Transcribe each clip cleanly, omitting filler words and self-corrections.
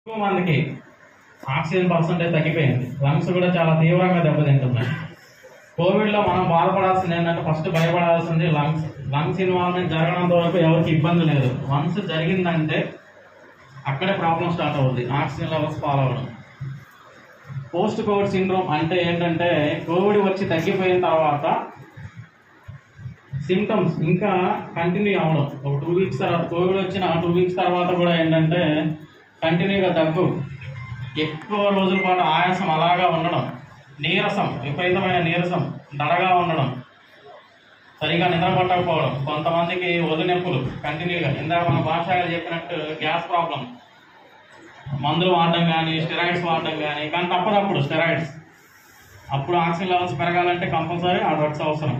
మందికి oxygen percentage తగ్గిపోయింది. Lungs కూడా చాలా తీవ్రంగా దెబ్బతింటున్నాయి. కోవిడ్లో మనం బాధపడాల్సింది ఏంటంటే ఫస్ట్ భయపడాల్సింది లంగ్స్ ఇన్వాల్వ్మెంట్ జరగడంతో వరకు ఎవరికి ఇబ్బంది లేదు. వన్స్ జరిగిందంటే అక్కడే ప్రాబ్లం స్టార్ట్ అవుతుంది, ఆక్సిజన్ లెవెల్స్ ఫాలో అవ్వడం. పోస్ట్ కోవిడ్ సిండ్రోమ్ అంటే ఏంటంటే కోవిడ్ వచ్చి తగ్గిపోయిన తర్వాత సిమ్టమ్స్ ఇంకా కంటిన్యూ అవ్వడం. ఒక 2 వీక్స్ తర్వాత, కోవిడ్ వచ్చిన 2 వీక్స్ తర్వాత కూడా ఏంటంటే కంటిన్యూగా దగ్గు, ఎక్కువ రోజుల పాటు ఆయాసం అలాగా ఉండడం, నీరసం, విపరీతమైన నీరసం, దడగా ఉండడం, సరిగా నిద్ర పట్టకపోవడం, కొంతమందికి ఒళ్ళు నొప్పులు కంటిన్యూగా, ఇందాక మన భాష చెప్పినట్టు గ్యాస్ ప్రాబ్లం, మందులు వాడడం కానీ స్టెరాయిడ్స్ వాడడం కానీ తప్పదప్పుడు స్టెరాయిడ్స్. అప్పుడు ఆక్సిజన్ లెవెల్స్ పెరగాలంటే కంపల్సరీ ఆ డ్రగ్స్ అవసరం.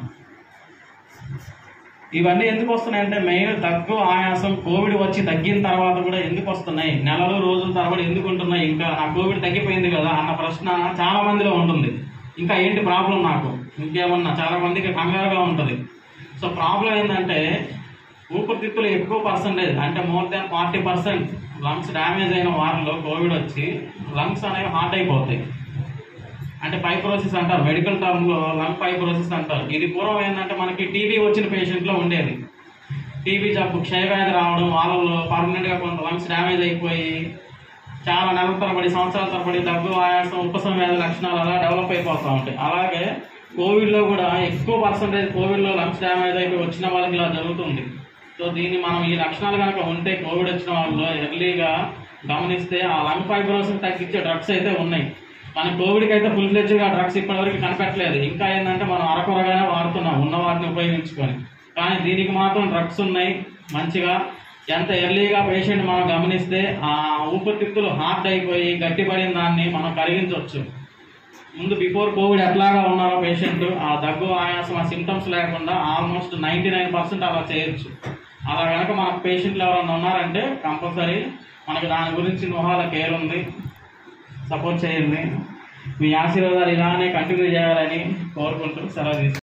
ఇవన్నీ ఎందుకు వస్తున్నాయంటే మెయిన్ దగ్గు, ఆయాసం కోవిడ్ వచ్చి తగ్గిన తర్వాత కూడా ఎందుకు వస్తున్నాయి, నెలలు రోజుల తరబడి ఎందుకు ఉంటున్నాయి, ఇంకా నా కోవిడ్ తగ్గిపోయింది కదా అన్న ప్రశ్న చాలా మందిలో ఉంటుంది. ఇంకా ఏంటి ప్రాబ్లం, నాకు ఇంకేమన్నా, చాలా మందికి కంగారుగా ఉంటుంది. సో ప్రాబ్లం ఏంటంటే ఊపిరితిత్తులు ఎక్కువ పర్సంటేజ్, అంటే మోర్ దాన్ 40% లంగ్స్ డ్యామేజ్ అయిన వారిలో కోవిడ్ వచ్చి లంగ్స్ అనేవి హార్ట్ అయిపోతాయి. అంటే ఫైబ్రోసిస్ అంటారు, మెడికల్ టర్మ్లో లంగ్ ఫైబ్రోసిస్ అంటారు. ఇది పూర్వం ఏంటంటే మనకి టీబీ వచ్చిన పేషెంట్లో ఉండేది. టీబీ జబ్బు, క్షయవ్యాధి రావడం, వాళ్ళలో పర్మనెంట్గా కొంత లంగ్స్ డ్యామేజ్ అయిపోయి చాలా నెలల తరబడి, సంవత్సరాల తరబడి దగ్గు, ఆయాసం, ఉపశమ వ్యాధి లక్షణాలు అలా డెవలప్ అయిపోతూ ఉంటాయి. అలాగే కోవిడ్లో కూడా ఎక్కువ పర్సంటేజ్ కోవిడ్లో లంగ్స్ డ్యామేజ్ అయిపోయి వచ్చిన వాళ్ళకి ఇలా జరుగుతుంది. సో దీన్ని మనం ఈ లక్షణాలు కనుక ఉంటే కోవిడ్ వచ్చిన వాళ్ళు ఎర్లీగా గమనిస్తే ఆ లంగ్ ఫైబ్రోసిస్ తగ్గించే డ్రగ్స్ అయితే ఉన్నాయి. మన కోవిడ్కి అయితే ఫుల్ ఫ్లెడ్జ్గా డ్రగ్స్ ఇప్పటివరకు కనిపెట్టలేదు. ఇంకా ఏంటంటే మనం అరకొరగానే వాడుతున్నాం ఉన్న వాటిని ఉపయోగించుకొని. కానీ దీనికి మాత్రం డ్రగ్స్ ఉన్నాయి మంచిగా. ఎంత ఎర్లీగా పేషెంట్ మనం గమనిస్తే ఆ ఊపిరితిత్తులు హార్ట్ అయిపోయి గట్టిపడిన దాన్ని మనం కరిగించవచ్చు. ముందు బిఫోర్ కోవిడ్ ఎట్లాగా ఉన్నారో పేషెంట్ ఆ దగ్గు, ఆయాసం, ఆ సిమ్టమ్స్ లేకుండా ఆల్మోస్ట్ 99% అలా చేయొచ్చు. అలా కనుక మన పేషెంట్లు ఎవరైనా ఉన్నారంటే కంపల్సరీ మనకి దాని గురించి నోహాల కేర్ ఉంది, సపోర్ట్ చేయండి. మీ ఆశీర్వాదాలు ఇలానే కంటిన్యూ చేయాలని కోరుకుంటూ సెలవు తీసుకుంటాను.